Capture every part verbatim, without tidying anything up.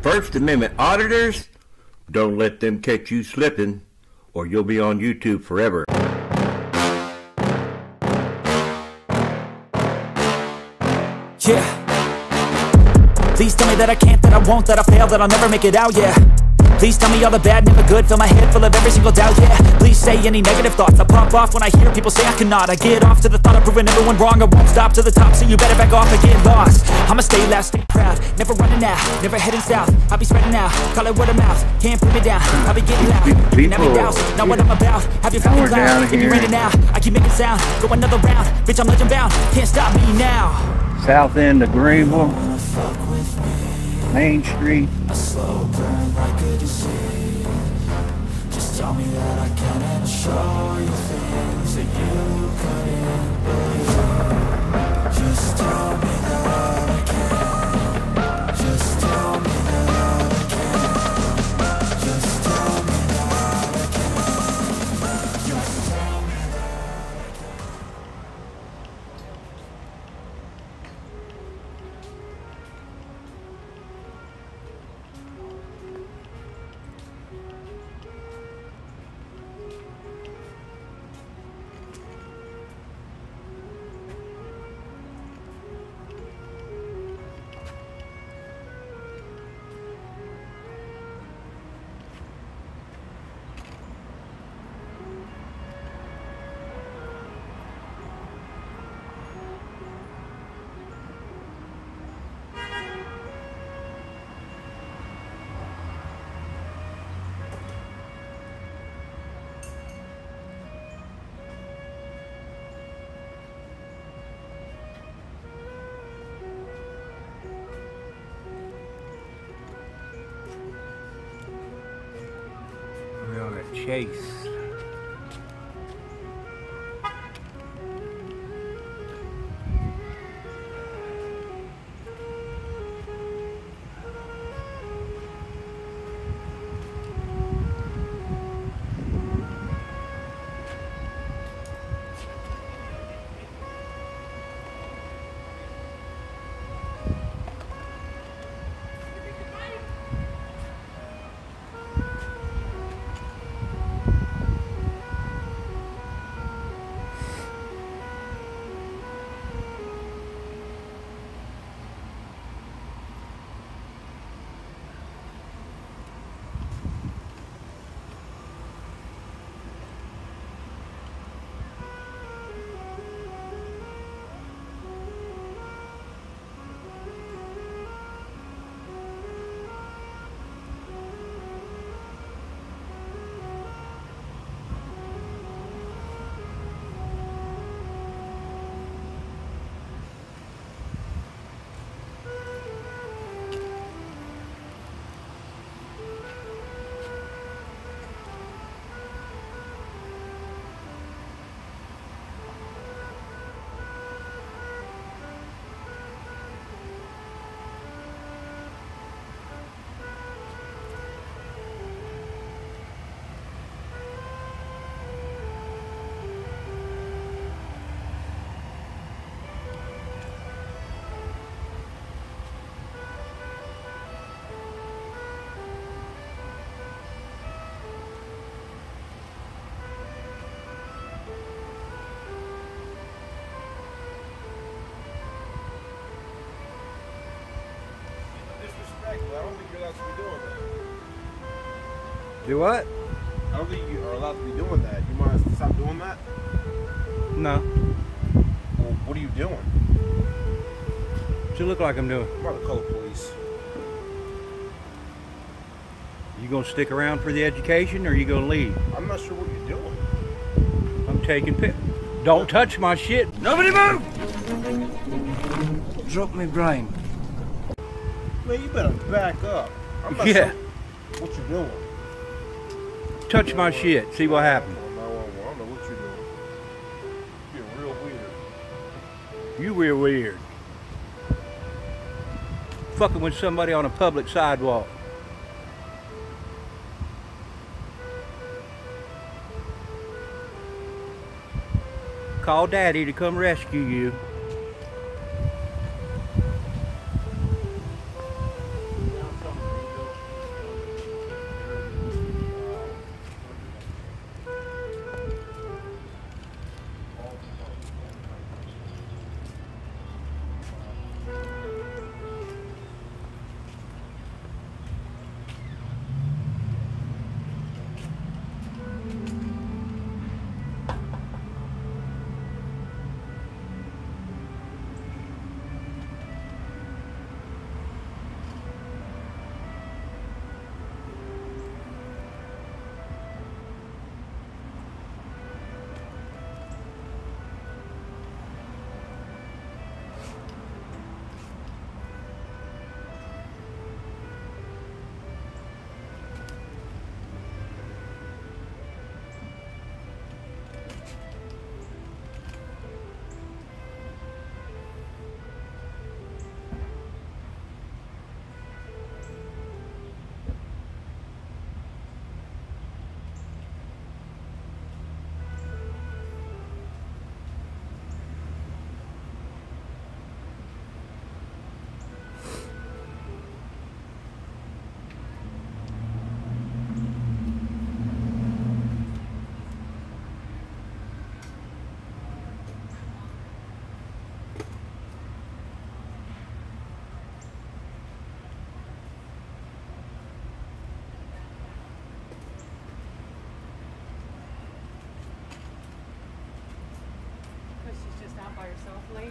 First Amendment auditors, don't let them catch you slipping, or you'll be on YouTube forever. Yeah. Please tell me that I can't, that I won't, that I fail, that I'll never make it out, yeah. Please tell me all the bad, never good, fill my head full of every single doubt, yeah. Please say any negative thoughts, I pop off when I hear people say I cannot. I get off to the thought of proving everyone wrong, I won't stop to the top, so you better back off and get lost. I'ma stay loud, stay proud, never running out, never heading south. I'll be spreading out, call it word of mouth, can't put me down, I'll be getting loud. You never doubt, know what I'm about, have your feelings loud, if you're in it now, I keep making sound, go another round, bitch I'm legend bound, can't stop me now. South end of Greenville, Main Street. A slow burn like a disease. Just tell me that I can and show you things that you couldn't believe. Just tell me that I can. Just tell me that I can. Just tell me that I can. Just tell me that I can. We're at Chase. I don't think you're allowed to be doing that. Do what? I don't think you are allowed to be doing that. You might stop doing that? No. Well, what are you doing? What you look like I'm doing? I'm about to call the police. You gonna stick around for the education or you gonna leave? I'm not sure what you're doing. I'm taking pics. Don't touch my shit. Nobody move! Drop me brain. Man, you better back up. I'm not Yeah. sure what you're doing. Touch my shit. See what happens. I don't know what you're doing. You're real weird. You real weird. Fucking with somebody on a public sidewalk. Call Daddy to come rescue you. stop by yourself late?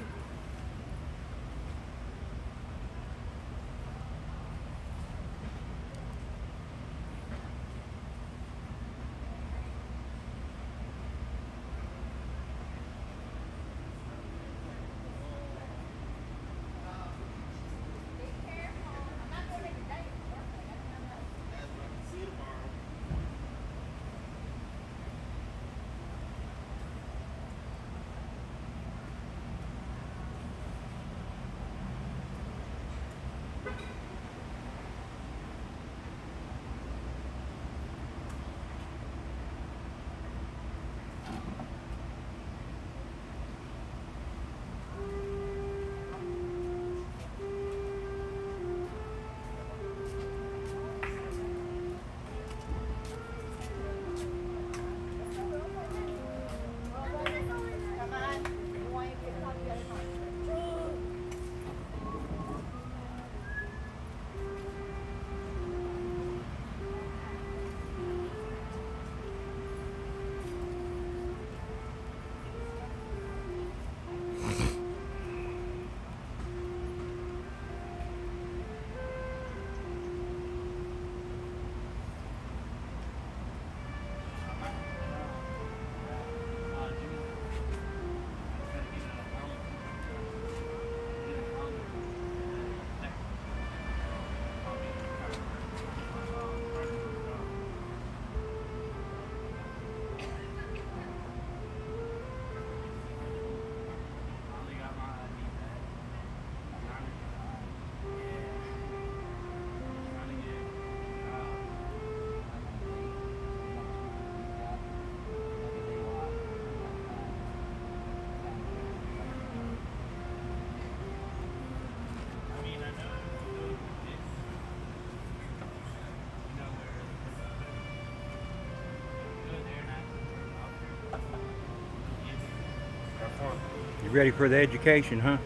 You ready for the education, huh?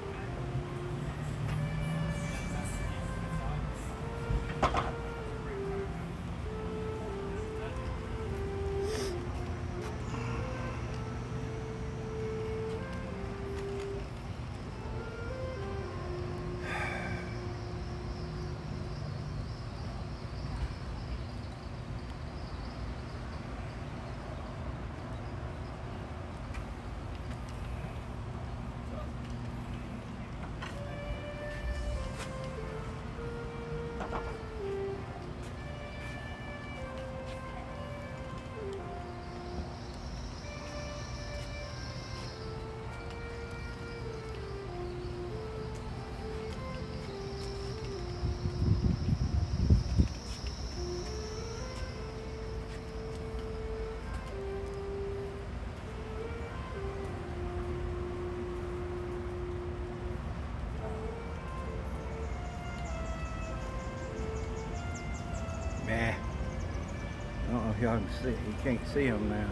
Nah. I don't know if y'all can see. You can't see them now.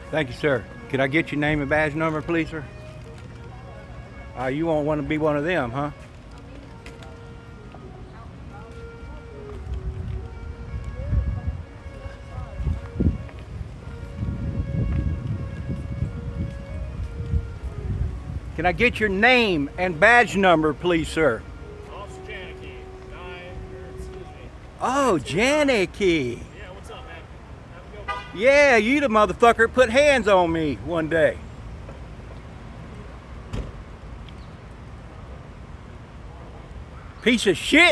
Thank you, sir. Could I get your name and badge number, please, sir? Uh, you won't want to be one of them, huh? Can I get your name and badge number, please, sir? Officer Janicki. Nine, or excuse me. Oh, Janicki. Yeah, what's up, man? Have a good one. Yeah, you the motherfucker put hands on me one day. Piece of shit.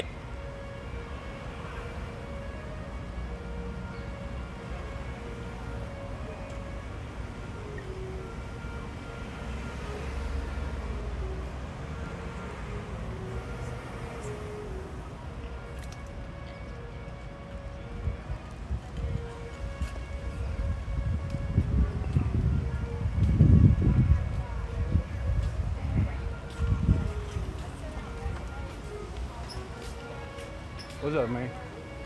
What's up, man?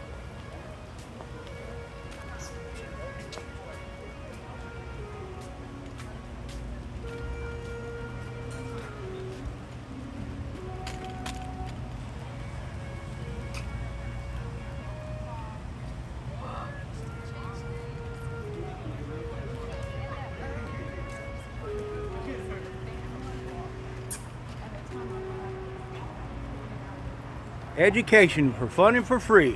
Education for fun and for free.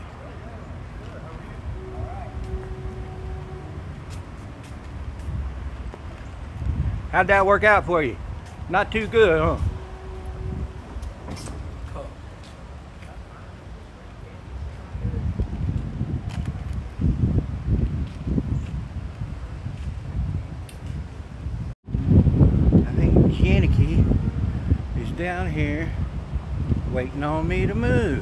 How'd that work out for you? Not too good, huh? I think Janicki is down here waiting on me to move.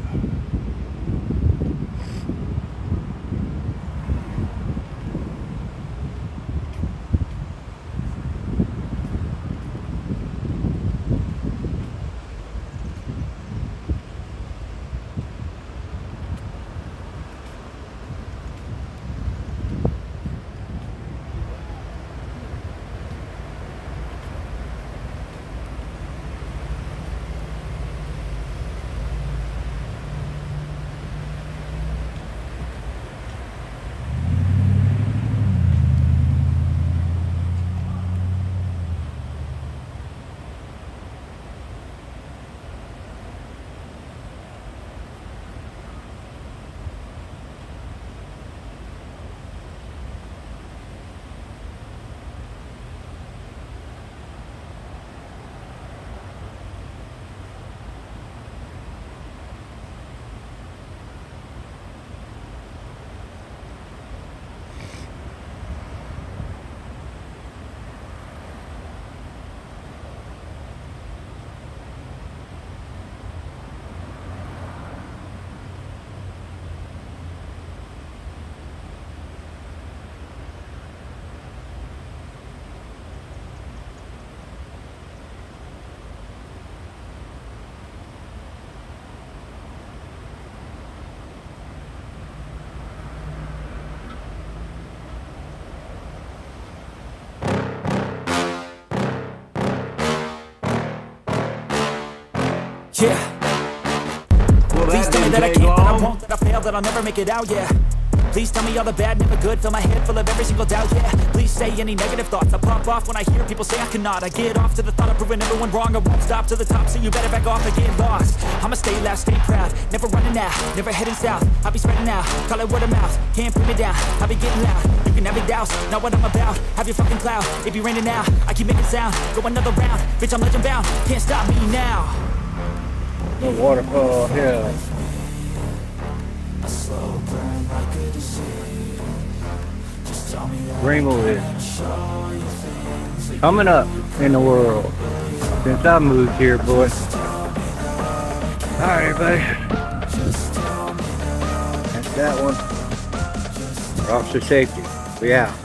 Yeah. Well, Please that tell me didn't that I take can't, that I long. won't, that I fail, that I'll never make it out, yeah. Please tell me all the bad, never good, fill my head full of every single doubt, yeah. Please say any negative thoughts, I pop off when I hear people say I cannot. I get off to the thought of proving everyone wrong, I won't stop to the top, so you better back off and get lost. I'ma stay loud, stay proud, never running out, never heading south. I'll be spreading out, call it word of mouth, can't put me down, I'll be getting loud. You can have it douse, not what I'm about, have your fucking cloud. It be raining now, I keep making sound, go another round, bitch I'm legend bound, can't stop me now. The waterfall hill. Greenville is coming up in the world since I moved here, boy. Alright, everybody. That's that one. Officer safety. We out.